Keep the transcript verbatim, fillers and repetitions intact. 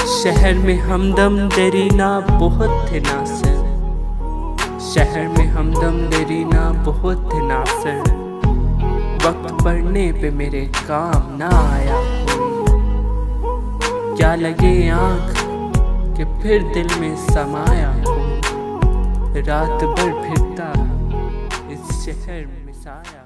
शहर में हमदम देरीना बहुत थे नासर, शहर में हमदम देरीना बहुत थे नासर। वक्त बढ़ने पे मेरे काम ना आया कोई, क्या लगे आँख कि फिर दिल में समाया कोई। रात भर फिरता इस शहर में साया।